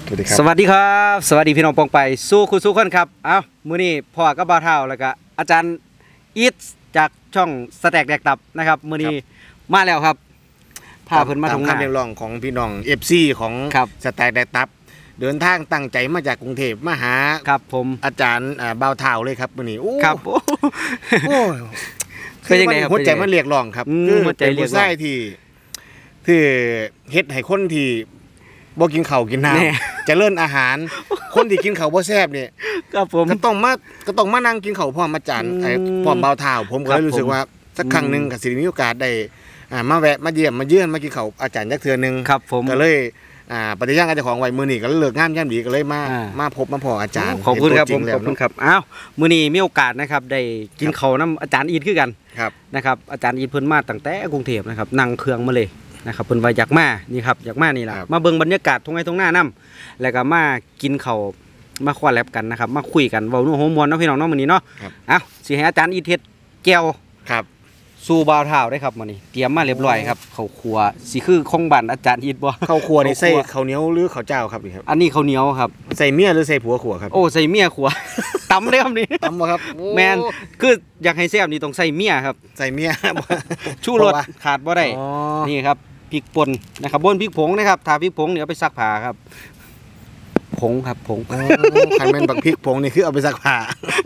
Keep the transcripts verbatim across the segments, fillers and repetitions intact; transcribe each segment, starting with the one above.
สวัสดีครับสวัสดีครับสวัสดีพี่น้องปองไปสู้คุณสู้คนครับเอ้ามื้อนี้พ่อกับบ่าวเฒ่าแล้วก็อาจารย์อีทจากช่องสแต็กแดกตับนะครับมื้อนี้มาแล้วครับพาเพิ่นมาทำงานตามคำเรียกร้องของพี่น้อง เอฟ ซี ของสแต็กแดกตับเดินทางตั้งใจมาจากกรุงเทพมาหาครับผมอาจารย์บ่าวเฒ่าเลยครับมื้อนี้ครับโอ้คือยังไงครับหัวใจมันเรียกร้องครับคือหัวใจเรียกร้องที่ที่เฮ็ดให้คนที่บ่กินข้าวกินน้ำจะเลิ่นอาหารคนที่กินข้าวบ่แซ่บเนี่ยครับผมก็ต้องมาก็ต้องมานั่งกินข้าวพร้อมอาจารย์ไอ้พร้อมบ่าวเฒ่าผมก็เลยรู้สึกว่าสักครั้งนึงก็สิมีโอกาสได้อ่ามาแวะมาเยี่ยมมาเยือนมากินข้าวอาจารย์จักเทื่อนึงครับผมก็เลยอ่าปฏิญาณกับเจ้าของไว้มื้อนี้ก็เลิกงามยามดีก็เลยมามาพบมาพออาจารย์ขอบคุณครับผมขอบคุณครับอ้าวมื้อนี้มีโอกาสนะครับได้กินข้าวน้ำอาจารย์อีทคือกันนะครับอาจารย์อีทเพิ่นมาตั้งแต่กรุงเทพนะครับนั่งเครื่องมาเลยนะครับเพิ่นว่าอยากมานี่ครับอยากมานี่แหละมาเบิ่งบรรยากาศทุ่งไร่ทุ่งนาน้ำแล้วก็มากินข้าวมาคว้าแลบกันนะครับมาคุยกันเว้านัวหัวม่วนเนาะพี่น้องเนาะมื้อนี้เนาะเอ้าสิให้อาจารย์อีทเฮ็ดแก้วครับสู่บ่าวเฒ่าได้ครับมื้อนี้เตรียมมาเรียบร้อยครับข้าวคั่วสิคือของบ้านอาจารย์อีทบ่ข้าวคั่วนี่ใส่ข้าวเหนียวหรือข้าวเจ้าครับนี่ครับอันนี้ข้าวเหนียวครับใส่เมียหรือใส่ผัวขั่วครับโอ้ใส่เมียขั่วตำได้ครับนี่ตำบ่ครับแม่นคืออยากให้แซ่บนี่ต้องใส่เมียครับใส่เมียชูรสขาดบ่ได้นี่ครับพริกป่นนะครับบนพริกผงนะครับถ้าพริกผงเนี่ยเอาไปซักผ้าครับผงครับผงใครเป็นบักพริกผงนี่คือเอาไปซักผ้า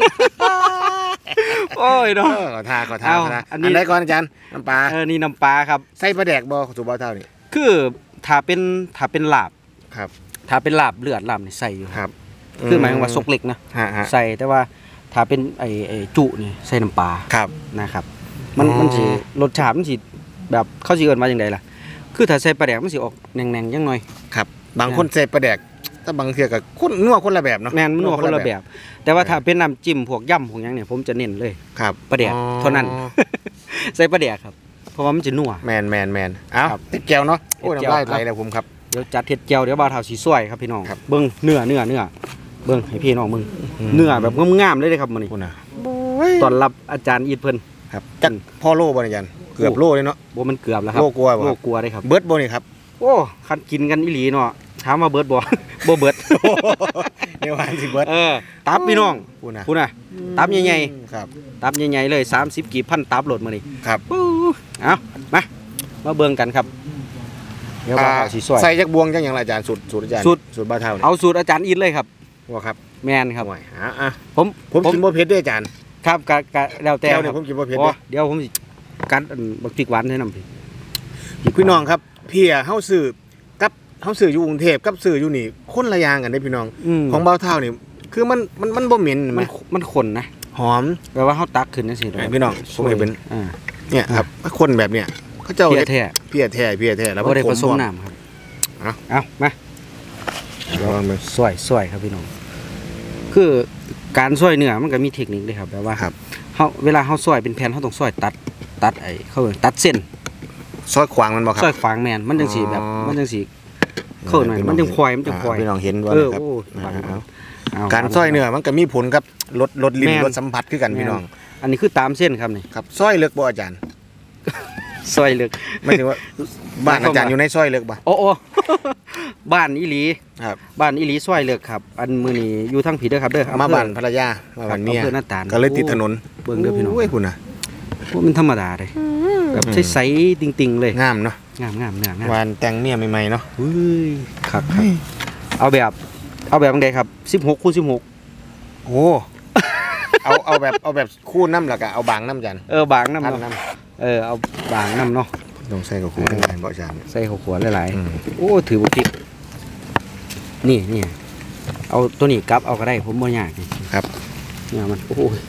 โอ้ยเนาะขอทาขอทาอันนี้ได้ก่อนอาจารย์น้ำปลาเออนี่น้ำปลาครับใส่ปลาแดกบ่สู่บ่าวเฒ่านี่คือถ้าเป็นถ้าเป็นลาบครับถ้าเป็นลาบเลือดลาบนี่ใส่อยู่ครับคือหมายถึงว่าซกเล็กนะใส่แต่ว่าถ้าเป็นไอ้ไอ้จุนี่ใส่น้ำปลาครับนะครับมันมันสิรสชาติมันสิแบบเขาสิเอิ้นว่าจังได๋ล่ะคือถ้าใส่ปลาแดกมันสิออกแหน่งๆจังหน่อยครับบางคนใส่ปลาแดกถ้าบางเทื่อก็คนนัวคนละแบบเนาะแม่นนัวคนละแบบแต่ว่าถ้าเป็นน้ำจิ้มพวกยำพวกหยังเนี่ยผมจะเน้นเลยครับปลาแดกเท่านั้นใส่ปลาแดกครับเพราะว่ามันจะนัวแม่นๆๆเอ้าติดแก้วเนาะโอ้ยน้ำลายไหลแล้วผมครับเดี๋ยวจัดเฮ็ดแก้วเดี๋ยวบ่าวเฒ่าสิซอยครับพี่น้องเบิ่งเนื้อเนื้อเนื้อเบิ่งให้พี่น้องมึงเนื้อแบบงามๆเลยครับมื้อนี้ต้อนรับอาจารย์อีทเพิ่นครับจักพ่อโลบ่อาจารย์เกือบโลเลยเนาะบ่มันเกือบแล้วครับโลกลัวบ่โลกลัวได้ครับเบิดบ่นี่ครับโอ้คันกินกันอีหลีเนาะถามว่าเบิดบ่บ่เบิดเดี๋ยววันสิเบิดเออตับพี่น้องพูดนะพูดนะตับใหญ่ๆครับตับใหญ่ๆเลยสามสิบกี่พันตับโหลดมานี่ครับเอามามาเบิ่งกันครับเดี๋ยวบ่าวสิซอยใส่จักบวงจังหยังล่ะอาจารย์สูตรสูตรอาจารย์สูตรบ่าวเฒ่าเอาสูตรอาจารย์อินเลยครับว่าครับแม่นครับอ่ะผมผมกินบ่เผ็ดด้วยอาจารย์ครับกะกะแล้วแต่เดี๋ยวผมกินบ่เผ็ดเดี๋ยวผมสิกัดบักพริกหวานให้นำพี่พี่น้องครับเพียเฮาซื้อกับเฮาซื้ออยู่กรุงเทพกับซื้ออยู่นี่คนละอย่างกันเด้พี่น้องของบ่าวเฒ่านี่คือมันมันมันบ่เหม็นมันมันข้นนะหอมแปลว่าเฮาตักขึ้นจังซี่พี่น้องผมเห็นเป็นเนี่ยครับคนแบบเนี้ยเขาเจ้าเพียแท้เพียแท้เพียแท้แล้วบ่ได้ผสมน้ำครับเอาเอามาลองมาซอยซอยครับพี่น้องคือการซอยเนื้อมันก็มีเทคนิคด้วยครับแบบว่าเฮาเวลาเฮาซอยเป็นแผ่นเฮาต้องซอยตัดตัดไอ้เขาเอิ้นตัดเส้นซอยขวางมันบ่ครับซอยขวางแม่นมันจังสิแบบมันจังสิเข้าหน่อยมันจังควายมันจังควายพี่น้องเห็นว่าครับการซอยเนื้อมันก็มีผลกับลดลดลิ้นลดสัมผัสคือกันพี่น้องอันนี้คือตามเส้นครับนี่ครับซอยเลือกบ่อาจารย์ซอยเลือกไม่ถึงว่าบ้านอาจารย์อยู่ในซอยเลือกบ่โอ้โอ้บ้านอีหลีครับบ้านอีหลีซอยเลือกครับอันมื้อนี้อยู่ทางผีเด้อครับเด้อมาบ้านภรรยามาบ้านเมียก็เลยติดถนนเบิ่งเด้อพี่น้องโอ้ยคุณน่ะพวกมันธรรมดาเลยแบบใสๆติ่งๆเลยงามเนาะงามๆเนื้องามวานแต่งเมียใหม่ๆเนาะเฮ้ยครับเอาแบบเอาแบบจังได๋ครับสิบหกคูณสิบหกโอ้เอาเอาแบบเอาแบบคู่น้ำแล้วก็เอาบางน้ำจันเออบางน้ำเนาะเออเอาบางน้ำเนาะต้องใส่กับคู่ทั้งหลายบ่อาจารย์ใส่ข้าวขัวหลายๆโอ้ถือบุกินี่นี่เอาตัวนี้กลับเอาก็ได้ผมบ่ยากครับเนี่ยมันโอ้ย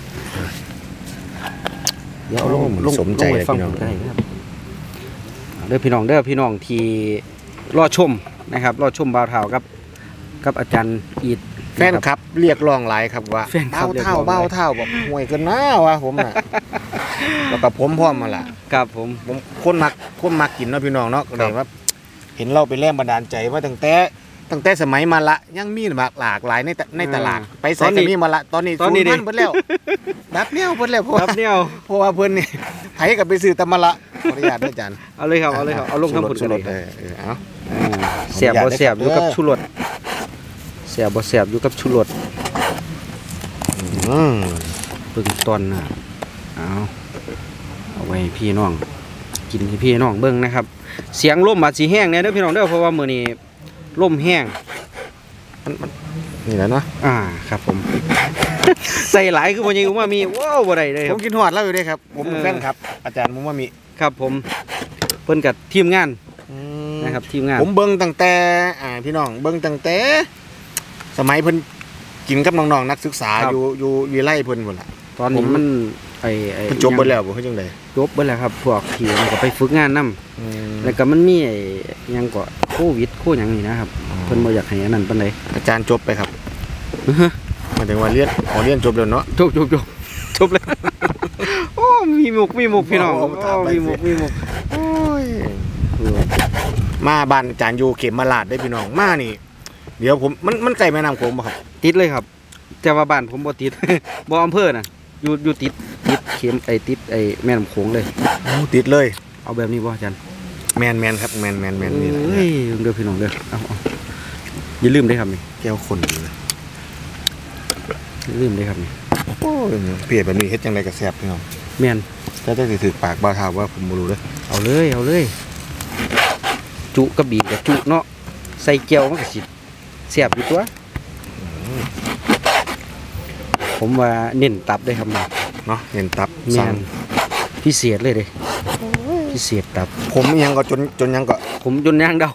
เดี๋ยวลงลงสมใจเลยพี่น้องได้ครับเด้อพี่น้องเด้อพี่น้องที่รอชมนะครับรอชมบ่าวเฒ่ากับกับอาจารย์อีทแฟนครับเรียกร้องหลายครับว่าเบ้าเท่าเบ้าเท่าบอกห่วยเกินหน้าวะผมน่ะแล้วก็ผมพร้อมมาละครับผมผมคนมักคนมักกินเนาะพี่น้องเนาะเลยว่าเห็นเราเป็นแรงบันดาลใจว่าตั้งแต่ตั้งแต่สมัยมาละยังมีหลากหลากหลายในในตลาดไปใส่ก็มีมาละตอนนี้สูญพันธุ์หมดแล้วดับเนี้ยหมดแล้วเพราะว่าเพราะว่าเพิ่นนี่ไผกับไปซื้อตะมาละขออนุญาตด้วยอาจารย์เอาเลยครับเอาเลยครับเอาลงทั้งผุดกันเลยเอาเสียบบ่เสียบอยู่กับชูรสแซ่บบ่แซ่บอยู่กับชูรสอืมเบิ่งตอนน่ะเอาเอาไว้พี่น้องกินให้พี่น้องเบิ่งนะครับเสียงลมอาจสิแห้งแน่เด้อพี่น้องเด้อเพราะว่ามื้อนี้ลมแห้งมันมันนี่แหละเนาะอ่าครับผม ใส่หลายคือบ่ยิงว่ามีว้าวบ่ได้เลยคผรับมกินหอดแล้วอยู่ด้วยครับผมเป็นเออแฟนครับ อาจารย์มุมว่ามีครับผมเพิ่นกับทีมงานนะครับทีมงานผมเบิ้งตั้งแต่อ่าพี่น้องเบิ้งตั้งแต่สมัยเพิ่นกินกับน้องๆนักศึกษาอยู่อยู่วิไลเพิ่นพุ่นล่ะตอนนี้มันไอ้ไอ้เพิ่นจบเบิดแล้วบ่คือจังได๋จบเบิดแล้วครับพวกที่มันก็ไปฝึกงานนํแล้วก็มันมีไอ้หยังก็โควิดโคหยังนี่นะครับเพิ่นบ่อยากให้อันนั้นปานใดอาจารย์จบไปครับหมายถึงว่าเรียนอ๋อเรียนจบแล้วเนาะจบจบจบจบแล้ว โอ้มีมุกมีมุกพี่น้องโอ้โอ้ถามไปมีมุกสิมีมุกโอ้ยมาบ้านอาจารย์อยู่เขมราชได้พี่น้องมานี่ เดี๋ยวผมมันมันใกล้แม่น้ำโขงบ่ครับติดเลยครับแต่ว่าบ้านผมบ่ติด บ่อำเภอน่ะอยู่อยู่ติดติดเข็มไอ้ติดไอ้แม่น้ำโขงเลยโอ้ติดเลยเอาแบบนี้บ่อาจารย์แมนแมนครับแมนแมนแมนนี่แหละเฮ้ยเด้อพี่น้องเด้อเอาเอาอย่าลืมเด้อครับนี่แก้วคนเลยอย่าลืมเด้อครับนี่โอ้ยเปรียบแบบนี้เฮ็ดจังไดก็แซ่บพี่น้องแม่นแต่ถ้าสิถือปากบ่าวถามว่าผมบ่รู้เด้อเอาเลยเอาเลย จุกระบี่กับจุเนาะใส่เกี๊ยวมันก็สิแซ่บอยู่ตัว ผมว่าเน้นตับได้ครับนี่เนาะเห็นตับแม่สั่งนพิเศษเลยเด้พิเศษตับผมยังก็จนจนยังก็ผมจนย่างเดา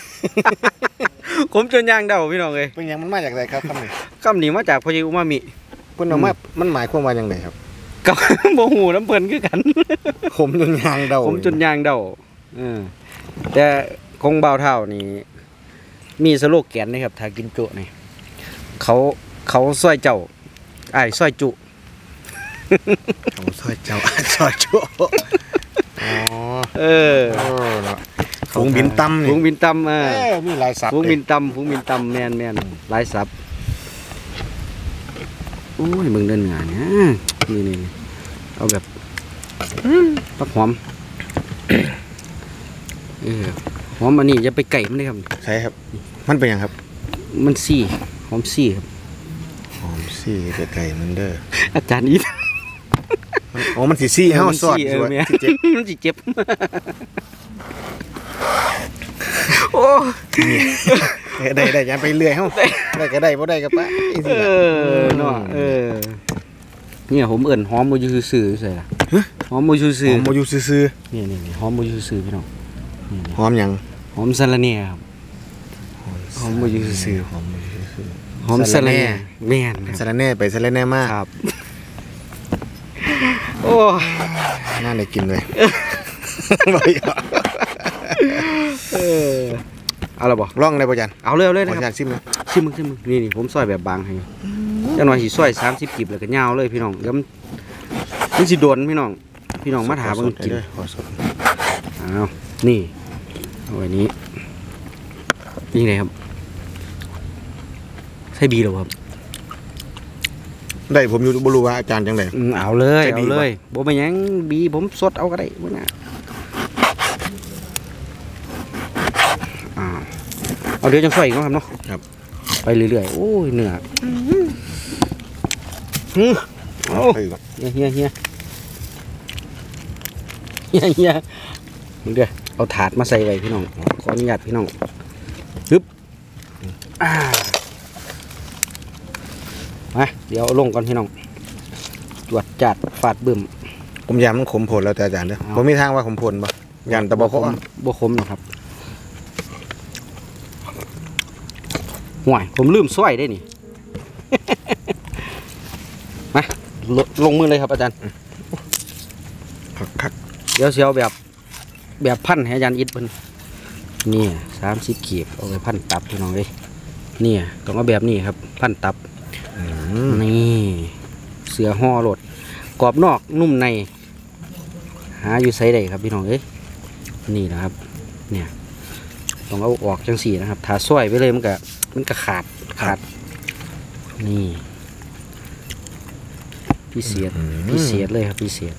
ผมจนย่างเดาพี่น้องเอ้ยเป็นหยังมันมาจากไหนครับคำนี้คำนี้มาจากพอยิอุมามิเพิ่นเอามามันหมายความว่าจังไดครับกับ โมหูน้ำเพลินคือกันผมจนยางเดาผมจนย่างเดาเออแต่คงเบาเท่านี่มีสโลแกนนะครับถ้ากินจุนี่เขาเขาซอยเจ้าไอ้ายซอยจุเขาซอยเจ้า ซอยชั่วอ๋อเออเออเนาะฝูงบินตำนี่ฝูงบินตำอ่าเอ้ยมีหลายสับฝูงบินตำฝูงบินตำแมนแมนหลายสับโอ้ยมึงเดินงานเนี่ยนี่นี่นี่เอาแบบปักหอม เออหอมอันนี้จะไปไก่มันได้ครับใช่ครับ มันเป็นหยังครับมันซี่หอมซี่ครับหอมซี่ไก่มันเด้ออาจารย์อีทมันอ๋อมันสิซี่เฮาซอดเอด้อวยแม่สิเจ็บมันสิเจ็บ โอ้ได้ได้ยังไปเรื่อยเฮาได้ก็ได้บ่ได้ก็ไปเออเนาะเออเนี่ยผมเอิ่นหอมโมยูซื่อๆใส่ละหอมโมยูหซื่ออมบ่อยู่ซื่อนี่นี่นี่หอมโมยูซื่อพี่น้องนี่นี่ๆหอมหยังหอมสะระเนียครับ หอมบ่อยู่ซื่อหอมบ่อยู่ซื่อหอมสะระเนียแม่นคสารับรแหน่ไปสาระแหน่มาครับ โอ้น่าได้กินเลยบ่อยากเออเอาละบ่ลองได้บ่จันเอาเลยเอาเลยขอนะอคนุรับญาตชิมนะชิมมึงชิมมึงนี่นี่ผมซอยแบบบางให้จังหน่อยสิซอยสามสิบกีบแล้วก็ยาวเลยพี่น้องเดี๋ยวมันมันสิโดนพี่น้อง พี่น้องมาถามเบิ่งกินขอสดอ้าวนี่เอาไว้นี้นี่ไงครับใช่บีหรอครับได้ผมอยู่บ่รู้ว่าอาจารย์จังได๋อืมเอาเลยใช่บีเอาบ่เลยบ่เป็นหยังบีผมสดเอาก็ได้บ่น่ะอ่าเอาเดี๋ยวจังซอยอีกเนาะครับเนาะครับไปเรื่อยๆโอ้ยเนื้อหืมโอ้ไปก่อนเฮียเฮียเฮียเฮียเฮียเดี๋ยวเอาถาดมาใส่ไว้พี่น้องขออนุญาตพี่น้องฮึบอ่ามาเดี๋ยวเอาลงก่อนพี่น้องจวดจัดฟาดบึ้มผมยามมันขมโพดแล้วแต่อาจารย์เด้อเอาบ่มีทางว่าขมโพดบ่ยันตะบ่เพาะบ่คมหรอกครับห่วยผมลืมสร้อยได้นี่ มาลลงมือเลยครับอาจารย์คักเดี๋ยวเสียวแบบแบบพันให้อาจารย์อิดเพิ่นนี่สามสิบขีดเอาไปพันตับพี่น้องเลยนี่ต้องเอาแบบนี้ครับ พันตับๆอืมนี่เสือห่อรสกรอบนอกนุ่มใน หาอยู่ไซได้ครับพี่น้องเอ้ยนี่นะครับ เนี่ยต้องเอาออกจังสี่นะครับถ้าซ้อยไปเลยมันก็มันก็ขาดขาดนี่พิเศษพิเศษเลยครับพิเศษ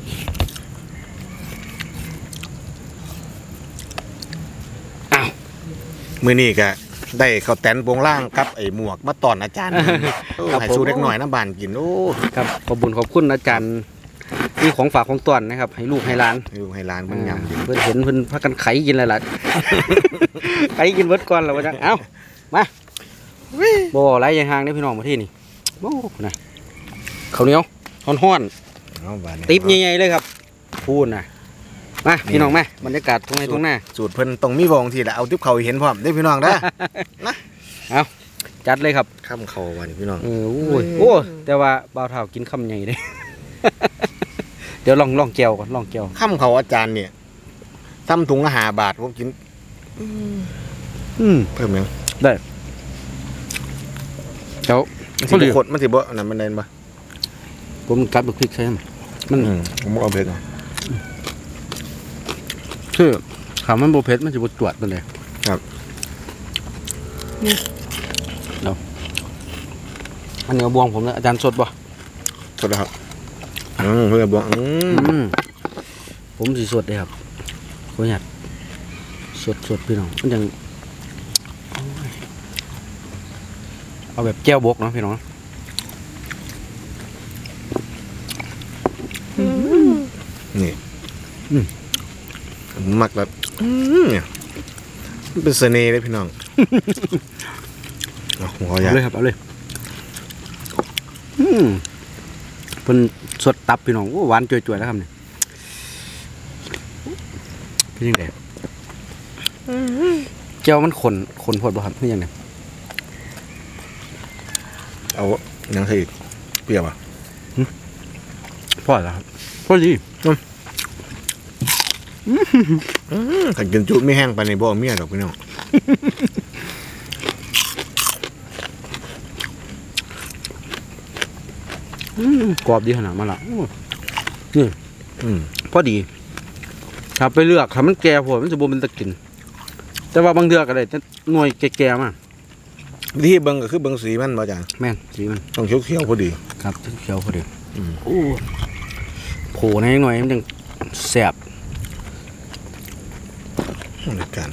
มื้อนี้ก็ได้ข้าวแตนโปงล่างกับไอ้หมวกมาตอนอาจารย์ให้สู้เล็กหน่อยน้ำบานกินโอ้ครับขอบคุญขอบคุณอาจารย์นี่ของฝากของต้อนนะครับให้ลูกให้หลานให้ลูกให้หลานมันยำเพิ่นเห็นเพิ่นพากันไขกินอะไรล่ะไขกินเบิดก่อนแล้วว่าจังเอ้ามาบ่ไรยังห่างได้พี่น้องมาที่นี่โอ้นะข้าวเหนียวฮ้อนๆติ๊บใหญ่ๆเลยครับพูดนะมาพี่น้องมาบรรยากาศตรงไหนตรงหน้าสูตรเพิ่นตรงมีวงทีละเอาติ๊บเขาเห็นพร้อมได้พี่น้องนะนะเอาจัดเลยครับข้ามเขาวันพี่น้องเออโอ้ยโอ้แต่ว่าบ่าวเฒ่ากินคำใหญ่เลยเดี๋ยวลองลองแก้วก่อนลองแก้วข้ามเขาอาจารย์เนี่ยซ้ำถุงอาหารบาทผมกินอืมเพิ่มยังได้เจ้ามันสิบขดมันสิบ่นั่นมันเดินปะผมกัดบุกพริกใช่ไหมมันผมเอาเผ็ดอ่ะคือขาวมันโบเผ็ดมันจะบดจวดไปเลยครับเดี๋ยวอันนี้บวงผมเลยอาจารย์สดป่ะสดแล้วครับอืมเพื่อบวงอืมผมสีสดเลยครับขอหยัดสดสดพี่น้องมันยังเอาแบบแก้วบกเนาะพี่น้องนี่มักแบบเนี่ยเป็นเสน่ห์เลยพี่น้องเอาหัวใหญ่เลยครับเอาเลยเป็นสดตับพี่น้องหวานจ่วยๆแล้วครับเนี่ยเป็นยังไงเจ้ามันขนขนพอดบ่ครับเป็นยังไงเอายังใส่เปรี้ยวอ่ะพอแล้วครับพอดีขันกินจุไม่แห้งไปในบ่อเมียดอกพี่น้องกรอบดีขนาดมาละนี่พอดีถ้าไปเลือกถ้ามันแก่พอมันจะบ่เป็นตะกินแต่ว่าบางเดือกอะไรจะหน่วยแก่ๆมากที่เบิ้งก็คือเบิ้งสีมันบ่จางแม่นสีมันต้องเขียวเขียวพอดีครับเขียวพอดีโอ้โผล่ในหน่อยมันยังแสบในการ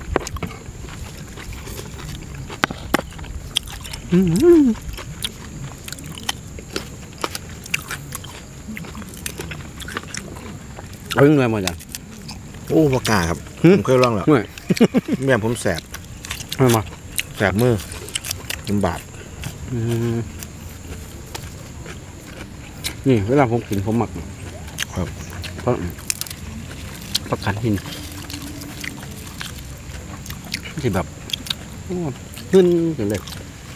เอาเงินมาจ้ะโอ้ปากกาครับผมเคยลองแล้วแม่ผมแสบไม่มาแสบมือลำบากนี่เวลาผมกินผมหมักครับเพราะประกันหินที่แบบขึ้นอย่างเลย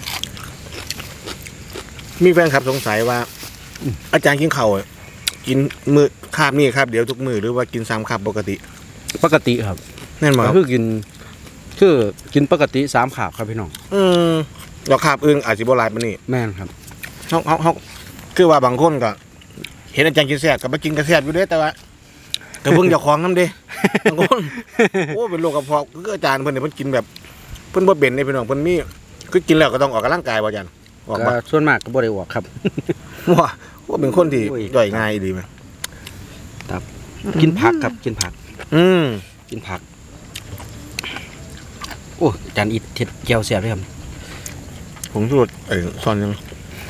มีแฟนครับสงสัยว่าอาจารย์กินเข่ากินมือคาบนี่คาบเดียวทุกมือหรือว่ากินซ้ำคาบปกติปกติครับแน่นอนคือกินคือกินปกติสามขาบครับพี่น้องอืมเราคาบอึ้งอาจจะโบราณปะนี่แม่นครับเขาเขาเขาคือว่าบางคนก็เห็นอาจารย์กินแซ่บกับมากินกระแซ่บอยู่ด้วยแต่ว่าแต่เพิ่งจะคล้องน้ำเด้บางคนโอ้เป็นโรคกระเพาะคืออาจารย์เพิ่นเนี่ยเพิ่นกินแบบเพิ่นบ่เบนในพี่น้องเพิ่นมีคือกินแล้วก็ต้องออกกำลังกายบ่อาจารย์ออกมาส่วนมากก็บ่ได้ออกครับว่าว่าเป็นคนที่ย่อยง่ายดีไหมครับกินผักครับกินผักอืมกินผักโอ้อาจารย์อิดเท็ดแก้วแซ่บเลยครับผมสูตรไอ้ซอนยัง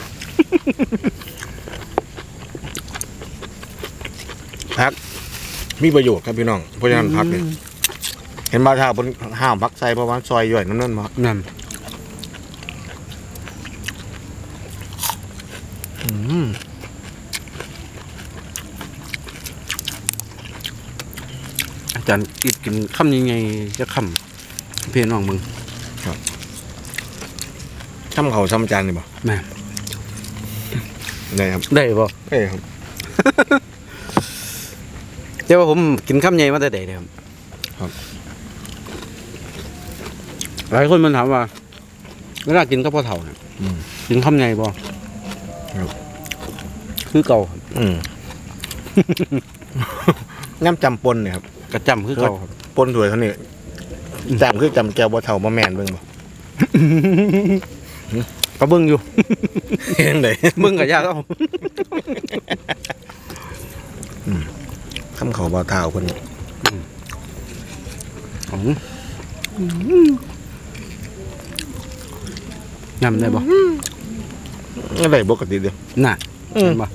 ผักมีประโยชน์ครับพี่น้องเพราะฉะนั้นผักเนี่ยเห็นบาทาบนห้ามผักใส่เพราะว่าซอยย่อยน้ำนั่นมานั่นอาจารย์อิดกินคำยังไงจะคำเพียนน้องมึงครับทำเขาทำจานนี่บ่แม่ได้ครับได้บ่ได้ครับเจ้าว่าผมกินคำใหญ่มาแต่เด็กเลยครับครับหลายคนมันถามว่าเวลากินก็พอเท่าเนี่ยกินคำใหญ่บ่คือเก่าอืมน้ำจำปนเนี่ยครับกระจำคือเก่าปนถวยเท่านี้จำคือจำแก้วบ่เท่าบ่แมนเบิ่งบ่ก็เบิ่งอยู่เห็นเลยเบิ่งกับยากเอาทำเขาบ่เท่าคนยำได้บ่อะไรปกติเดียวน่ะเห็นบ่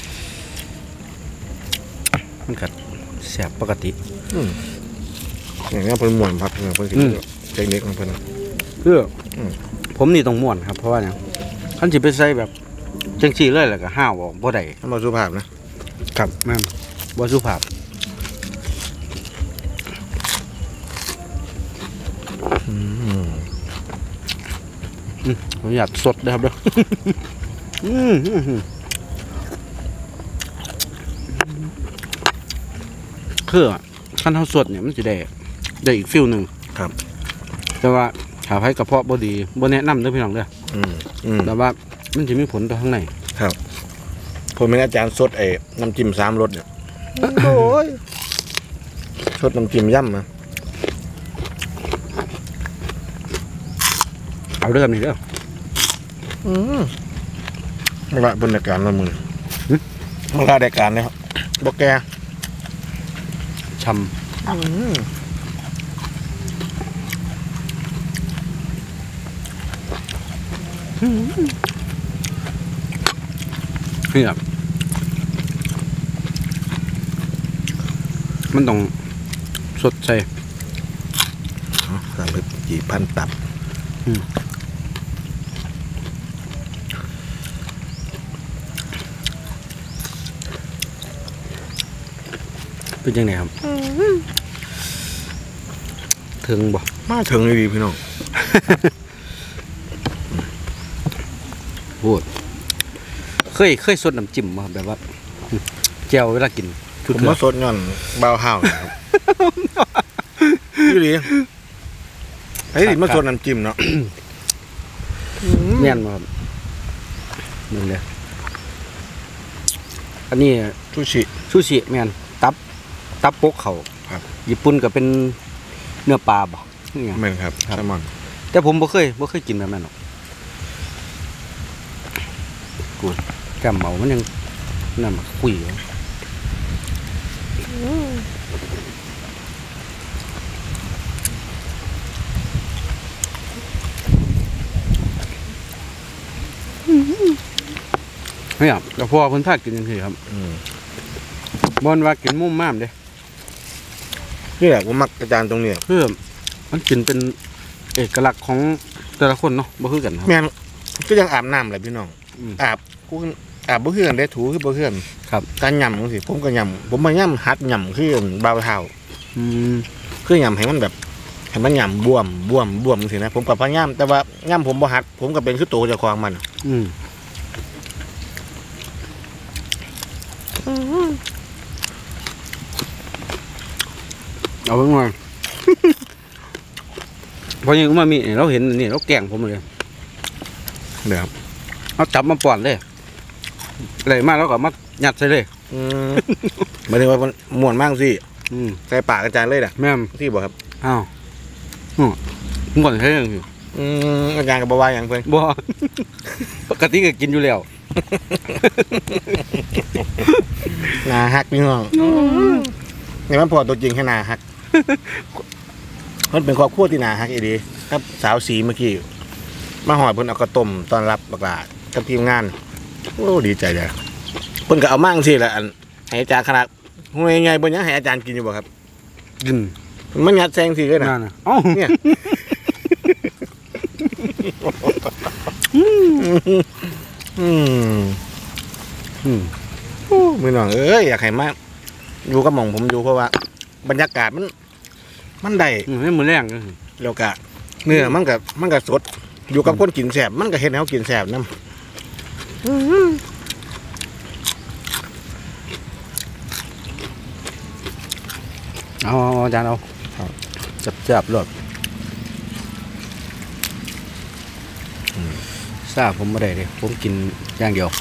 มันกัดแสบปกติอย่างนี้เพิ่นม่วนพักเพิ่นสิเทคนิคของเพิ่นคือผมนี่ต้องม่วนครับเพราะว่าเนี่ยคันสิไปใส่แบบจังซี่เลยแล้วก็ห้าวออกบ่ได้มันบ่สุภาพนะครับแม่นบ่สุภาพอืมผมอยากสดนะครับเด้ออืมคือขั้นเท่าสดเนี่ยมันจะได้ได้อีกฟิลหนึ่งครับแต่ว่าหาไผ่กระเพาะบ่ดีบ่แนะนำเด้อพี่น้องเด้ออืมอืมแต่ว่ามันจะมีผลต่อข้างในครับผมเป็นอาจารย์สดไอ้น้ำจิ้มสามรสเนี่ยโอ้ยสดน้ำจิ้มย่ำนะเอาเรื่องนี้เด้ออืมมาละบรรยากาศละมือมาละรายการเลยครับบอกแกช่ำนี่ครับมันต้องสดใส่สามสิบกี่พันตับเป็นยังไงครับถึงบ่มาถึงเลยดีพี่น้องพูดเคยเคยสดน้ำจิ้มมาแบบว่าเจียวเวลากินผมมาสดเงินเบาห่าวครับยี่หลีไอ้ดิมาสดน้ำจิ้มเนาะแม่นมาครับนึงเลยอันนี้ซูชิซูชิแม่นตับตับปกเขาญี่ปุ่นก็เป็นเนื้อปลาบ่นี่แม่นครับแซลมอนแต่ผมบ่เคยบ่เคยกินแบบนั้นหรอกกูแกมเมามันยังนั่นมาคุยเนี่ยแล้วพอเพิ่นพากินยังไงครับบอลว่ากินมุมม่ามเด้นี่แหละผมมักอาจารย์ตรงนี้เพื่อมันกินเป็นเอกลักษณ์ของแต่ละคนเนาะบ่คือกันครับแม่นก็ยังอาบน้ำเลยพี่น้องอาบกูอาบบ่คือกันได้ถูคือบ่คือกันครับการย่ำจังซี่ผมก็ย่ำผมมาย่ำหัดย่ำคือเบาเท้าอืมคือย่ำให้มันแบบให้มันย่ำบวมบวมบวมจังซี่นะผมก็พยายามแต่ว่าย่ำผมบ่หัดผมก็เป็นคือโตเจ้าของมันอืมเอาไปหน่อยพอยังมามีเราเห็นนี่เราแกล้งผมเลยเดี๋ยวเขาจับมาป่อนเลยเลยมากแล้วก็มาหยัดใส่เลยหมายถึงว่ามันม่วนมากสิใส่ปากอาจารย์เลยนะแม่ที่บอกครับอ้าวมึงก่อนใช่ยังอยู่อาจารย์กับบวายอย่างเพื่อนบ่ปกติก็กินอยู่แล้วนาฮักพี่น้องนี่มันพอตัวจริงแค่นาฮักมันเป็นครอบครัวที่นาฮักอีดีครับสาวสีเมื่อกี้มาหอยเพิ่นเอากระต้มตอนรับบักหลากับทีมงานโอ้ดีใจเลยเพิ่นก็เอามั่งสิแหละอันให้อาจารย์ขนาดหัวใหญ่บนยังให้อาจารย์กินอยู่บ่ครับกินมันยัดแซงสิเลยนะอ๋อเนี่ยอืมอืมมือหน่องเอ้ยอยากให้มาอยู่กับหม่องผมอยู่เพราะว่าบรรยากาศมันมันได้ไม่เหมือนแรงเลยแล้วก็เนื้อมันกับมันกับสดอยู่กับคนกินแสบมันก็เห็นเขากินแสบน้ำเอาอาจารย์เอาจับจับหลดทราบผมไม่ได้เลยผมกินอย่างเดียว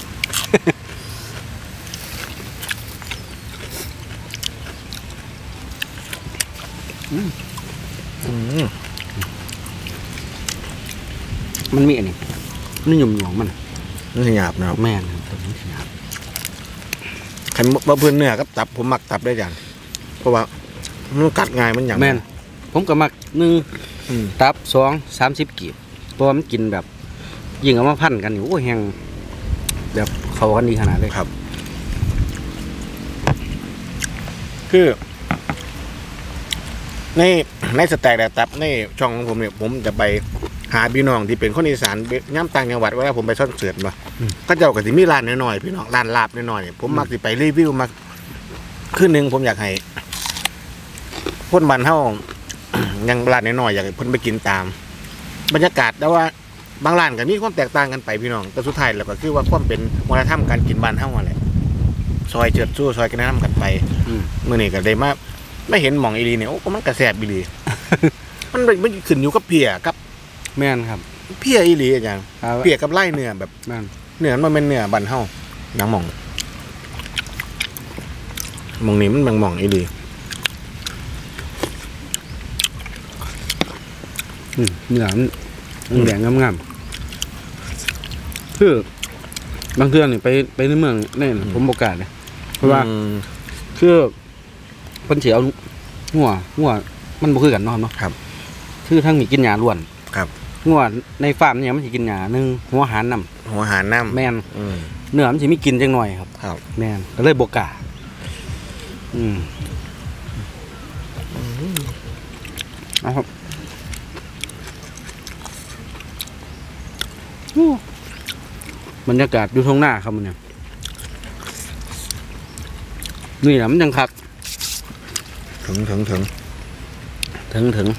มันมีอันนี้มันหยุ่มหยวงมันมันหยาบนะแม่นตัวนี้หยาบใครมาเพื่อนเนื้อกับตับผมหมักตับได้อย่างเพราะว่ามันกัดง่ายมันอย่างแม่นผมก็หมักหนึ่งตับสองสามสิบกีบเพราะว่ามันกินแบบยิ่งเอามาพันกันอยู่โอ้แหงแบบเข้ากันดีขนาดเลยครับคือในในสแต็กแดกตับในช่องของผมเนี่ยผมจะไปหาพี่น้องที่เป็นคนอีสานย่ำต่างจังหวัดเวลาผมไปซ่อนเสือนมาก็เจ้าก็สิมีร้านน้อยๆพี่น้องร้านลาบน้อยๆผมมักสิไปรีวิวมาคืนหนึ่งผมอยากให้พ่นบันเท่ายังร้านน้อยๆอยากให้พ่นไปกินตามบรรยากาศแต่ว่าบางร้านก็มีความแตกต่างกันไปพี่น้องแต่สุดท้ายแล้วก็คือว่าความเป็นวัฒนธรรมการกินบ้านเท่าอะไรซอยเจิดสู้ซอยกันน้ำกันไปเมื่อนี่ก็ได้มาไม่เห็นหม่องอีลีเนี่ยโอ้มันกระแสบอีลี มันมันขึ้นอยู่กับเพียกับแม่นครับเพียอีลีอย่างเพียกับไล่เนื้อแบบเนื้อมันเป็นเนื้อบันเท่าหนังหม่องหม่องนี้มันบางหม่องอีลีเนื้อมันแดงงามๆคือบางเทื่อนี่ไปไปในเมืองนี่ผมบอกกันเลยเพราะว่าคือคนเสียเอาหัวหัวมันบ่คือกันเนาะเนาะครับคือทั้งมีกินหญ้าล้วนครับหัวในฟาร์มเนี่ยมันสิกินหญ้านึงหัวหารน้ำหัวหารน้ำแม่นเนื้อมันสิมีกินจังหน่อยครับครับแม่นก็เลยบ่กล้าอืมนะครับบรรยากาศอยู่ตรงหน้าครับมันเนี่ยนี่แหละมันยังคักถึงถึงถึงถึงถึง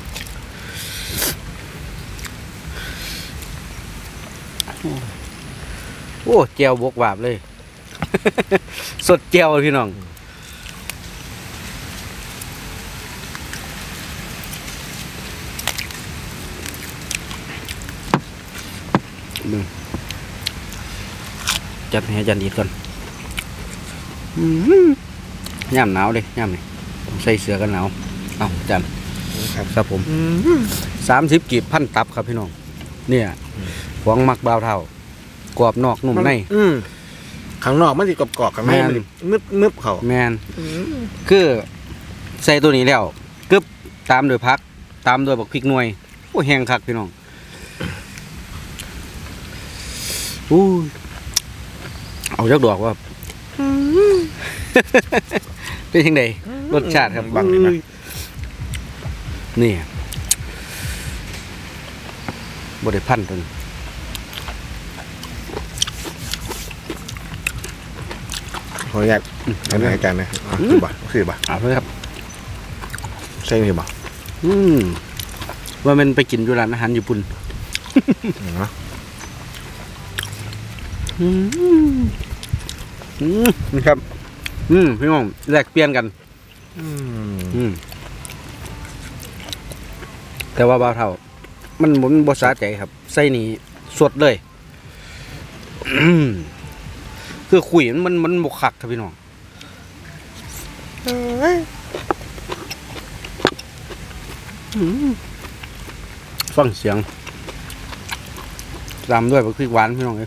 โอ้เจียวบกวาบเลยสดเจียวพี่น้องจัดให้จันดีก่อนย่ำหนาวเลยย่ำนี่ใส่เสื้อกันหนาวเอาจันครับครับผมสามสิบกีบพันตับครับพี่น้องเนี่ยหวังมักเบาเท่ากรอบนอกนุ่มในข้างนอกมันสิกรอบๆข้างในมันมึบมึบเขาแมนคือใส่ตัวนี้แล้วกึบตามโดยพักตามโดยบักพริกหน่วยโอ้แห้งคักพี่น้องอู้เอาจักดอกว่าเป็นยังไงรสชาติครับบังนี่นี่บริพันธ์ตัวนี้ขออนุญาตให้รายการนะคือบ่คือบ่เอาเลยครับใช่ไหมบ่อืมว่ามันไปกินอยู่ร้านอาหารญี่ปุ่นนี่ครับอืมพี่น้องแลกเปลี่ยนกันอืมแต่ว่าบ่าวเท่ามันหมุนบ่สะใจครับไส้นี้สดเลยคือขุยมันมันบกขักครับพี่น้องฟังเสียงตามด้วยพริกหวานพี่น้องเลย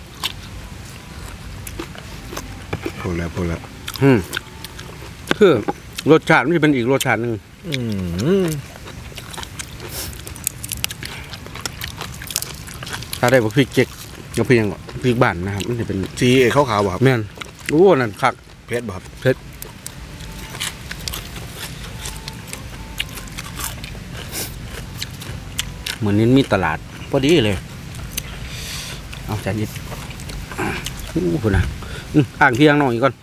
พูดแล้วพูดแล้วอืมคือรสชาติมันจะเป็นอีกรสชาติหนึ่งถ้าได้พริกเจ๊กกับพริกยังพริกบ้านนะครับมันจะเป็นสีขาวๆบ่ครับแม่นโอ้นั่นคักเผ็ดบ่ครับเผ็ดเหมือนนี้มีตลาดพอดีเลยเอาจานยิดอู้หูนะอ่างเพียงน้องอีกก่อน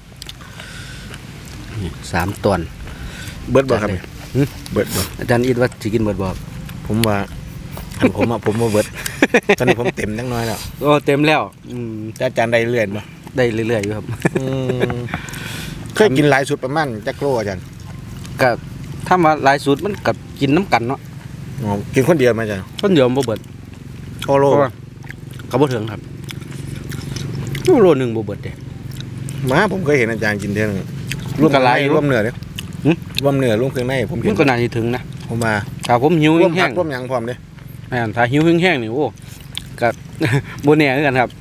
สามตอนเบิดบ่ครับเบิดบ่อาจารย์อิดว่าจะกินเบิดบ่ผมว่าผมอ่ะผมว่าเบิดตอนนี้ผมเต็มทั้งน้อยแล้วโอ้เต็มแล้วอาจารย์ได้เรื่อยบ่ได้เรื่อยๆอยู่ครับเคยกินหลายสุดประมาณจักโลอาจารย์ก็ถ้ามาหลายสุดมันกับกินน้ำกันเนาะกินคนเดียวไหมอาจารย์คนเดียวบ่เบิดโอโลกระบอกถึงครับโลหนึ่งบ่เบิดเด้มาผมเคยเห็นอาจารย์กินเท่านึงร่วมอะไรร่วมเนื้อเนี่ยร่วมเนื้อร่วมเครื่องในผมเห็นก็น่าจะถึงนะผมมาถ้าผมหิวแห้งร่วมยังพร้อมเลยถ้าหิวแห้งๆนี่โอ้กับโบเน่กันครับ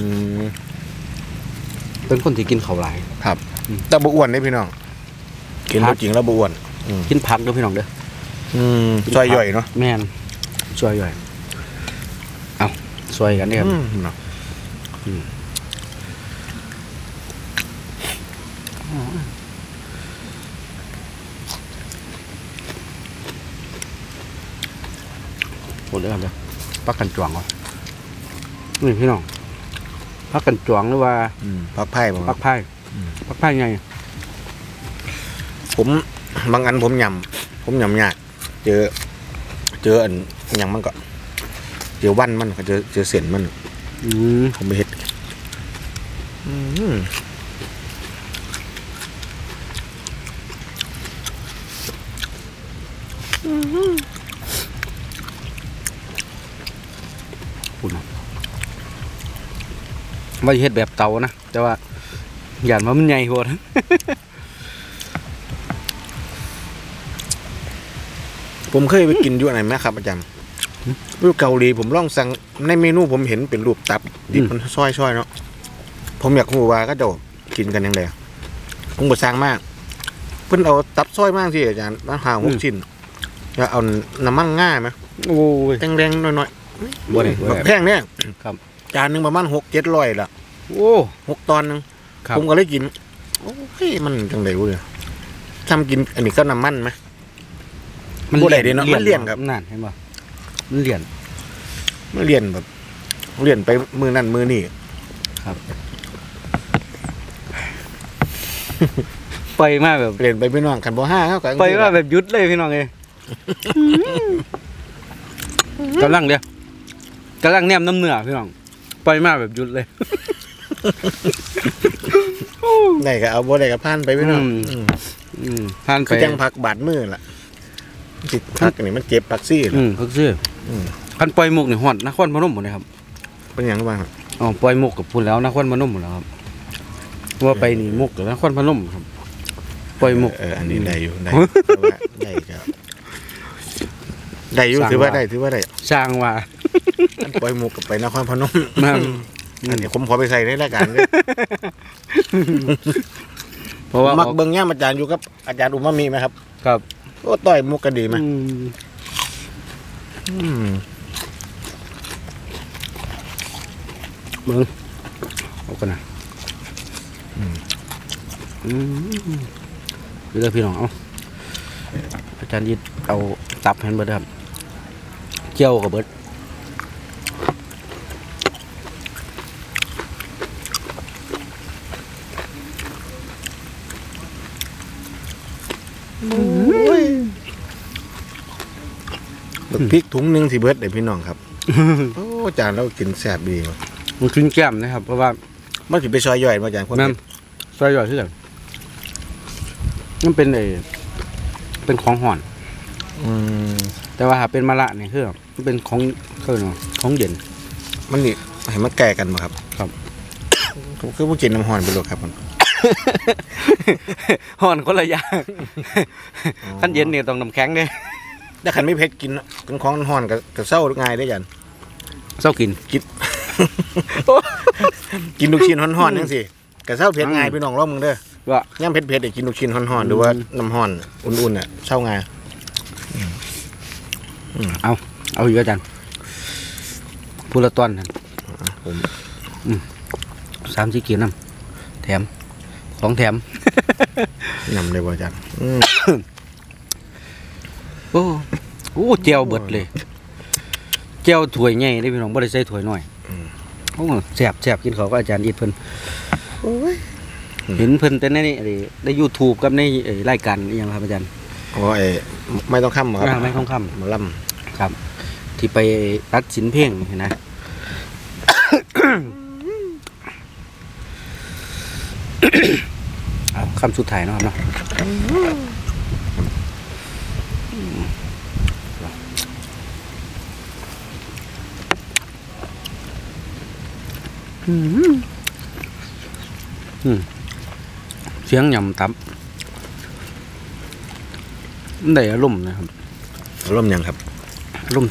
เป็นคนที่กินข้าวหลายครับแต่บ่อ้วนได้พี่น้องกินแล้วจริงแล้วบ่อ้วนกินผักด้วยพี่น้องเด้อซอยย่อยเนาะแม่นซอยย่อยเอาซอยกันเนี่ยครับอืมเนาะหมดเลยครับเด้อพักกันจวงวะนี่พี่น้องพักกันจวงหรือว่าอืมพักไพ่บ่พักไพ่พักไพ่ไงผมบางอันผมยำผมยำยากเจอ เจออันอย่างมันก็เจอวันมันก็เจอเจอเส้นมันอืมผมไปเฮ็ดอืมคุณว่าเฮ็ดแบบเตานะแต่ว่าหยาดว่ามันใหญ่โหดผมเคยไปกินอยู่ไหนไหมครับอาจารย์รูปเกาหลีผมลองสั่งในเมนูผมเห็นเป็นรูปตับดิบมันซอยๆเนาะผมอยากรู้ว่าก็จะกินกันยังไงผมก็สั่งมากเพิ่นเอาตับซอยมากสิอาจารย์มาหาหกชิ้นแล้วเอาน้ำมันง่ายไหมโอ้ยแดงๆหน่อยบ่ได้บ่ได้ๆแพงเนี่ยครับจานหนึ่งประมาณหกเจ็ดร้อยละโอ้หกตอนหนึงครับผมก็เลยกินโอ้ยมันจังไดวะเนี่ยทำกินอันนี้ก็น้ำมันไหม บ่ได้เด้เนาะมันเลี่ยนครับนั่นเห็นป่ะมันเลี่ยนมันเรียนแบบเรียนไปมือนั่นมือนี่ไปมาแบบเรียนไปพี่น้องขันบ่ห้าเขากันไปมาแบบยุดเลยพี่น้องเอ้ยกำลังเดียวกำลังแนมน้ำเหนือพี่น้องไปมาแบบยุดเลยได้ก็เอาบ่ได้ก็ผ่านไปพี่น้องอืมอืมอืมผ่านไปคือจังผักบาดมือล่ะจิตผักอันนี้มันเจ็บผักซี่อืล่ะมเพิ่งซื้ออืมคันปล่อยมุกนี่ฮอดนครพนมหมดเลยครับเป็นอย่างบ้างครับอ๋อปล่อยมุกกับพูนแล้วนครพนมหมดแล้วครับว่าไปนี่มุกกับนครพนมครับปล่อยมุกเอออันนี้ได้อยู่ได้แต่ว่าได้ครับได้อยู่ถือว่าได้ถือว่าได้สร้างว่าอันปล่อยหมุกกับไปนครพนมมาอันนี้ผมขอไปใส่ในรายการเลยเพราะว่ามักเบิ่งย่ามอาจารย์อยู่กับอาจารย์อุมามีไหมครับครับโอ้ต่อยมุกกันดีไหมอืมอืมเบิ่งเอากันนะอืมเดี๋ยวพี่น้องเอาอาจารย์ยิดเอาตับให้เบิดครับเจียวกับเบิดบักพริกถุงหนึงสิเบิดเด้พี่น้องครับ โอ้อาจารย์เรากินแซ่บดีว่ะมันขึ้นแก้มนะครับเพราะว่ามันสิไปซอยย่อยมาอาจารย์คนนั่นซอยย่อยที่ไหนมันเป็นไอเป็นของห่อนอืมแต่ว่าหาเป็นมะระเนี่ยคือมันเป็นของคือเนาะของเย็นมันนี่ให้มันแก่กันมาครับครับผมคือผู้กินน้ำหอนไปเลยครับมันห่อนคนละอย่างขั้นเย็นเนี่ยต้องน้ำแข็งเด้ถ้าขันไม่เผ็ดกินกินของหอนกับกับเศร้าง่ายได้อยันเศร้ากินกิน กินลูกชิ้นห่อนๆจังสิกับเศร้าเผ็ดง่ายพี่น้องรอบมึงเด้อว่าย่ำเผ็ดเผ็ดๆกินลูกชิ้นห่อนๆหรือว่าน้ำห่อนอุ่นๆน่ะเศร้าง่ายเอาเอาอีกอาจารย์พูละตอนนั่นผมสามสี่เกียร์น้ำแถมของแถมนำเลยว่าอาจารย์อืมโอ้โหเจียวเบิดเลยเจียวถ้วยใหญ่ได้พี่น้องบ่ได้ใส่ถ้วยน้อยโอ้แซ่บแซ่บกินเขาวก็อาจารย์อีทเพิ่นโอ้ยเห็นเพิ่นแต่ในนี่ใน YouTube กับในไอ้รายการอีหยังครับอาจารย์โอ้ยไม่ต้องค้ำหรอคอ่ารับไม่ทองคหมาล่ำครับ ที่ไปตัดสินเพลงเห็นนะ เอาคำสุดท้ายเนาะครับเนาะอืมอืมเสียงยำตับมันได้อารมณ์นะครับำร่มยังครับอารมณ์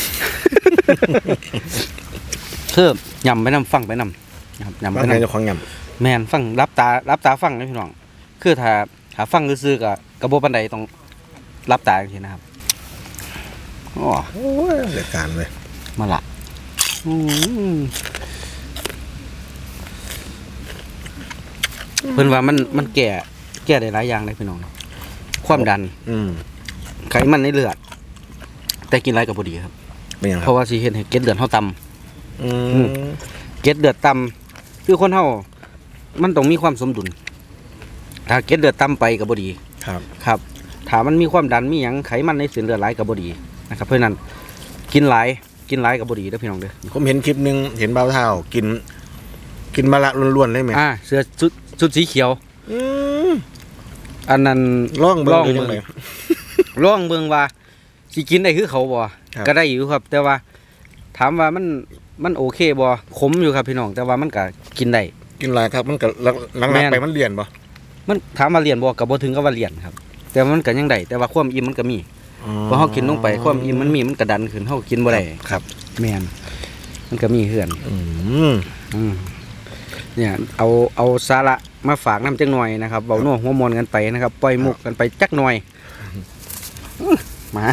เพิ่มยำไปนำฟังไปนำนะครับยำบ้าไปนไหนนำเจ้าของยแมนฟังรับตารับตาฟังนะพี่น้องคือถ้าถ้าฟังซื่อๆกับกระโบปันไดต้องรับตาจริงๆนะครับอ๋อำโอ้ยรายการเลยมาละเพิ่นว่ามันมันแก่แก่ได้หลายอย่างเลยพี่น้องความดันไขมันในเลือดแต่กินไรกับพอดีครับเพราะว่าสิเห็นเกล็ดเลือดเท่าต่ำเกล็ดเลือดต่ำคือคนเท่ามันต้องมีความสมดุลถ้าเกล็ดเลือดต่ำไปกับบดีครับครับถ้ามันมีความดันมีอย่างไขมันในเส้นเลือดไหลกับบดีนะครับเพราะนั้นกินหลายกินหลายกับบดีนะพี่น้องเด้อผมเห็นคลิปนึงเห็นเบาเท่ากินกินมะละล้วนๆเลยไหมอ่าเสื้อชุดชุดสีเขียวอันนั้นร่องเบิ่งยังไงร่องเบิ่งว่าสิกินได้คือเขาบ่ก็ได้อยู่ครับแต่ว่าถามว่ามันมันโอเคบ่ขมอยู่ครับพี่น้องแต่ว่ามันก็กินได้กินหลายครับมันก็หลังๆไปมันเลี่ยนบ่มันถามว่าเลี่ยนบ่ก็บ่ถึงกับว่าเลี่ยนครับแต่มันก็ยังได้แต่ว่าความอิ่มมันก็มีพอเฮากินลงไปความอิ่มมันมีมันก็ดันขึ้นเฮากินบ่ได้ครับแม่นมันก็มีเหือนอืมอืมเนี่ยเอาเอาสาระมาฝากน้ำจักหน่อยนะครับเบาหนัวหัวมอนกันไปนะครับปล่อยมุกกันไปจักหน่อยหมา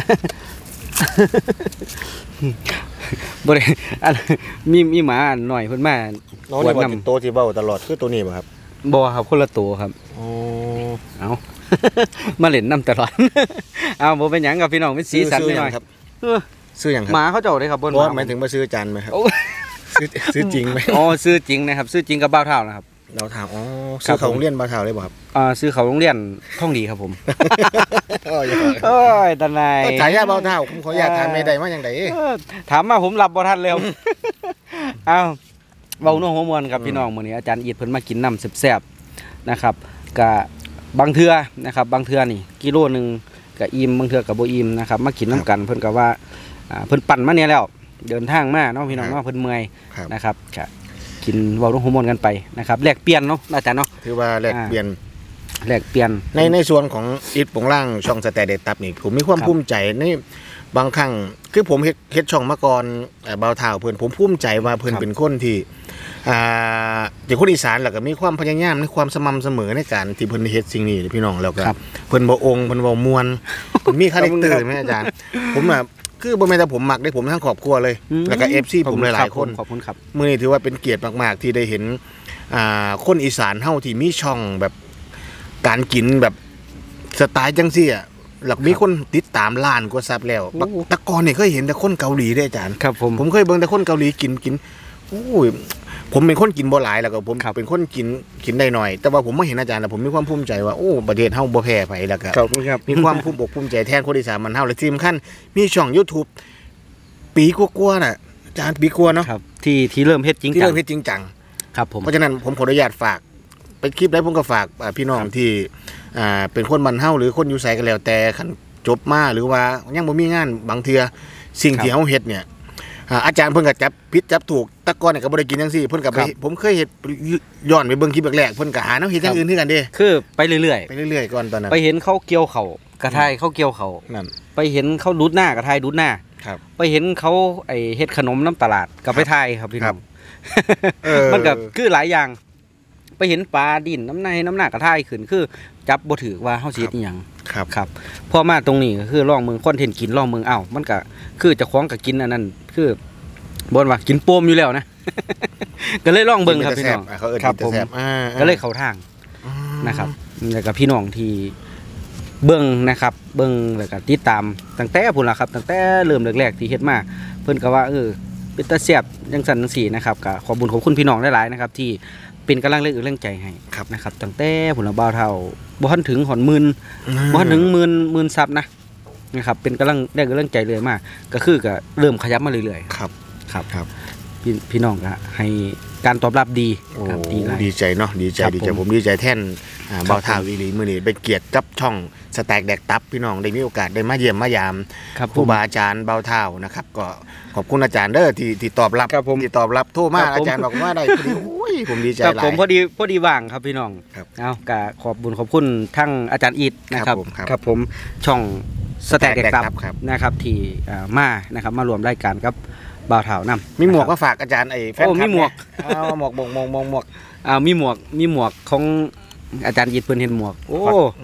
บริอันมีมีหมาหน่อยเพิ่นมาน้องนี่บ่โตที่เบ้าตลอดคือตัวนี้บ่ครับบ่ครับคนละตัวครับอ๋อเอามาเล่นน้ำตลอดเอาบ่เป็นหยังกับพี่น้องเป็นสีสันนิดหน่อยครับซื้อหยังครับหมาเขาเจ้าได้ครับบนหมาหมายถึงมาซื้อจานไหมครับซื้อจริงไหมอ๋อซื้อจริงนะครับซื้อจริงกับบ้าเท่านะครับเราถามอ๋อซื้อเขาโรงเรียนบ้าเท่าเลยบ่ครับอ่าซื้อเขาโรงเรียนท่องดีครับผมโอ้ยตาไหนฉายาบ้าเท่าผมขออนุญาตถามไม่ได้ว่าอย่างไรถามมาผมรับบ่ทันเร็วอ้าวเบาหนัวหัวมวนกับพี่น้องมื้อนี้อาจารย์อีดเพิ่นมากินน้ำแซ่บๆนะครับกะบางเทื่อนะครับบางเทื่อนี่กิโลนึงกะอิ่มบางเทื่อก็บ่อิ่มนะครับมากินน้ำกันเพิ่นก็ว่าเพิ่นปั่นมาเนี่ยแล้วเดินทางมาเนาะพี่น้องเนาะเพิ่นเมื่อยนะครับกะกินเบาหนัวหัวมวนกันไปนะครับแลกเปลี่ยนเนาะอาจารย์เนาะถือว่าแลกเปลี่ยนแลกเปลี่ยนในในส่วนของอีทปงล่างช่องสแตเดตับนี่ผมมีความภูมิใจในบางครั้งคือผมเฮ็ดเฮ็ดช่องมาก่อนเบาเท่าเพิ่นผมภูมิใจว่าเพิ่นเป็นคนที่อ่าเป็นคนอีสานแล้วก็มีความพยายามในความสม่ำเสมอในการที่เพิ่นเฮ็ดสิ่งนี้พี่น้องแล้วก็เพิ่นบ่องค์เพิ่นบ่มวลเพิ่นมีคาแรคเตอร์แม่อาจารย์ผมน่ะคือบ่แม่นแต่ผมมักได้ผมทั้งครอบครัวเลยแล้วก็ เอฟ ซี ผมหลายๆคนขอบคุณครับมื้อนี้ถือว่าเป็นเกียรติมากๆที่ได้เห็นอ่าคนอีสานเฮาที่มีช่องแบบการกินแบบสไตล์จังซี่อ่ะหลักมีคนติดตามล้านกว่าซับแล้วตะกอนนี่เคยเห็นแต่คนเกาหลีได้อาจารย์ครับผมผมเคยเบิ่งแต่คนเกาหลีกินกินโอ้ยผมเป็นคนกินบ่หลายแล้วก็ผมเป็นคนกินกินได้หน่อยแต่ว่าผมไม่เห็นอาจารย์แล้วผมมีความภูมิใจว่าโอ้ประเทศเฮาบ่แพ้ไผแล้วก็มีความภูมิอกภูมิใจแทนคนอีสานมันเฮาและที่สำคัญมีช่อง YouTube ปีกว่าๆน่ะอาจารย์ปีกว่าเนาะครับที่ที่เริ่มเฮ็ดจริงจังที่เริ่มเฮ็ดจริงจังครับผมเพราะฉะนั้นผมขออนุญาตฝากไปคลิปได้ผมก็ฝากพี่น้องที่อ่าเป็นคนบ้านเฮาหรือคนอยู่ไสก็แล้วแต่คันจบมาหรือว่ายังบ่มีงานบางเทื่อสิ่งที่เฮาเฮ็ดเนี่ยอาจารย์เพิ่นก็จับผิดจับถูกตะกอนเนี่ยก็บ่ได้กินจังซี่เพิ่นก็ไปผมเคยเฮ็ดย้อนไปเบิ่งคลิปแรกๆเพิ่นก็หาแนวเฮ็ดอย่างอื่นคือกันเด้คือไปเรื่อยๆไปเรื่อยๆก่อนตอนนั้นไปเห็นเขาเกี่ยวเขากระทายเขาเกี่ยวเขานั่นไปเห็นเขาดูดหน้ากระทายดูดหน้าครับไปเห็นเขาไอ้เฮ็ดขนมน้ำตลาดก็ไปทายครับพี่น้องมันก็คือหลายอย่างไปเห็นปลาดินน้ำในน้ำหน้ากระทายขึ้นคือจับบ่ถือว่าเฮาสิเฮ็ดอีหยังครับครับพอมาตรงนี้ก็คือลองเมืองคอนเทนต์กินลองเมืองเอ้ามันก็คือเจ้าของก็กินอันนั้นคือบ่นว่ากินโปมอยู่แล้วนะก็เลยลองเบิ่งครับพี่น้องครับผมก็เลยเข้าทางนะครับแล้วก็พี่น้องที่เบิ่งนะครับเบิ่งแล้วก็ติดตามตั้งแต่พุ่นล่ะครับตั้งแต่เริ่มแรกๆที่เฮ็ดมาเพิ่นก็ว่าเออเป็นตาแซ่บจังซั่นจังซี่นะครับก็ขอบคุณขอบคุณพี่น้องหลายๆนะครับที่เป็นกำลังเล็กแรงใจให้นะครับตั้งแต่พุ่นละบ่าวเท่าบ่ทันถึงหอนหมื่นบ่ทันถึงหมื่นหมื่นซับนะนะครับเป็นกำลังได้กำลังใจเลยมากก็คือก็เริ่มขยับมาเรื่อยๆครับครับครับพี่พี่น้องก็ให้การตอบรับดีครับดีดีใจเนาะดีใจดีใจผมดีใจแท่นบ่าวเท่าอีหลีมื้อนี้เป็นเกียรติกับช่องสแต็กแดกตับพี่น้องได้มีโอกาสได้มาเยี่ยมมายามครูบาอาจารย์บ่าวเท่านะครับก็ขอบคุณอาจารย์เด้อที่ที่ตอบรับที่ตอบรับโทรมาอาจารย์บอกว่าได้พอดีโอ้ยผมดีใจหลายผมพอดีพอดีว่างครับพี่น้องเอาก็ขอบบุญขอบคุณทั้งอาจารย์อีทนะครับครับผมช่องสแต็กแดกตับนะครับที่มานะครับมารวมรายการกับบ่าวเท่านำมีหมวกก็ฝากอาจารย์ไอ้แฟนคลับมีหมวกเอาหมวกหมวกหมวกหมวกอ่ามีหมวกมีหมวกของอาจารย์ยิดเพิ่นเห็นหมวกโอ้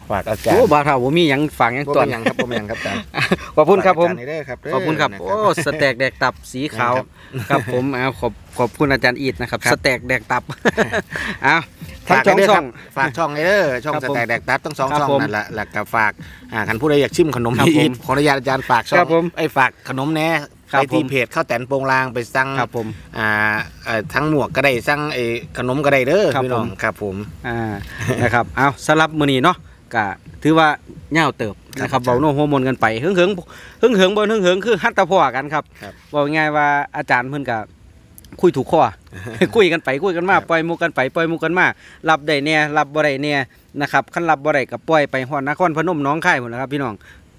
ฝากอาจารย์โอ้บ่าวเฒ่าบ่มีหยังฝากหยังบ่ตอเป็น นหยังครับบ่เป็นหยังครับอาจารย์ขอบคุณครับผมฝากอาจารย์นี่เด้อครับเด้ขอบคุณครับนะโอ้สแต็กแดกตับสีขาวครับครับผมเอาขอบขอบคุณอาจารย์อีทนะครับครับสแต็กแดกตับเอาทั้งฝากช่องไว้เด้ช่คอรังบฝากช่องเลยเด้อช่องครับสผมแต็กแดกตับทั้งสองครับช่องผมนั่นแหละแล้วก็ฝากอ่าคันผู้ใดอยากชิมขนมครับพี่ผมอีทขออนุญาตอาจารย์ฝากช่อครังบผมไอ้ยฝากขนมแหน่ครับไปที่ผมเพจข้าวแตนโปงลางไปสั่งครับผมอ่าเอ่อทั้งหมวกก็ได้สั่งไอ้ขนมก็ได้เด้อครับพี่น้องผมครับผมอ่า นะครับเอาสำหรับมื้อนี้เนาะก็ถือว่าเหย้าเติบนะครับเว้าโน้โฮมนกันไปเฮิงเหิงเฮิงเหิงบ่เฮิงเหิงคือฮัตตะพ่อกันครับครับบอกง่ายๆว่าอาจารย์เพิ่นก็คุยถูกข้อ คุยกันไปคุยกันมาครับปล่อยมุกกันไปปล่อยมุกกันมารับได้แน่รับบ่ได้แน่นะครับคันรับบ่ได้ก็ปล่อยไปฮอดนครพนมหนองคายพุ่นล่ะครับพี่น้อง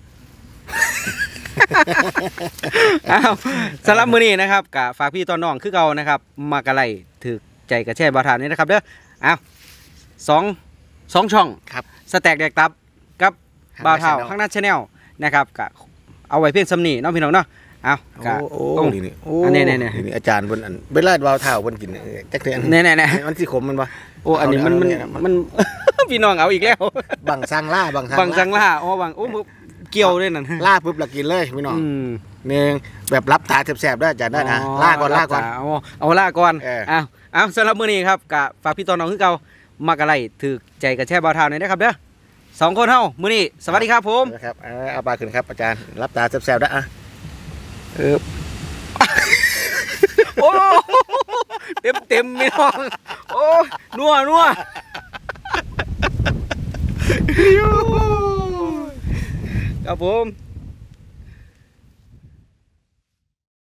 อ้าวสำหรับมื้อนี้นะครับก็ฝากพี่ต้อนน้องคือเก่านะครับมากะไลถือใจกระแช่บ่าวทานนี่นะครับเด้ออ้าวสองสองช่องครับสแต็กแดกตับกับข้างหน้าบ่าวเฒ่า Channel ข้างหน้าชาแนลนะครับก็เอาไว้เพียงสำนีเน้องพี่น้องเนาะเอาก็โอ้โอ้โอ้นี่นี่โอ้อันนี้นี่นี่นี่อาจารย์เพิ่นอันเวลาเบาเท้าเพิ่นกินเออจักเทื่อแน่ๆๆมันสิขมมันบ่โอ้อันนี้มันมันเอาเอาเอามัน พี่น้องเอาอีกแล้วบังซังล่าบังซังบังจังล่าอ๋อบังโอ้เกี่ยวด้วยนั่นล่าปุ๊บแล้วกินเลยพี่น้องอืมหนึ่งแบบรับตาแสบๆด้วยอาจารย์ได้นะล่าก่อนล่าก่อนเอาเอาล่าก่อนเออเอาเอาสำหรับมื้อนี้ครับก็ฝากพี่ต้อนน้องคือเก่ามากะไลถือใจกระแช่บ่าวเฒ่านี่นะครับเด้อสองคนเฮามื้อนี้สวัสดีครับผมนะครับเอาเอาปลาขึ้นครับอาจารย์รับตาแสบๆด้วยอ่ะเออ โอ้เต็มเต็มๆพี่น้องโอ้นัวนัวครับผม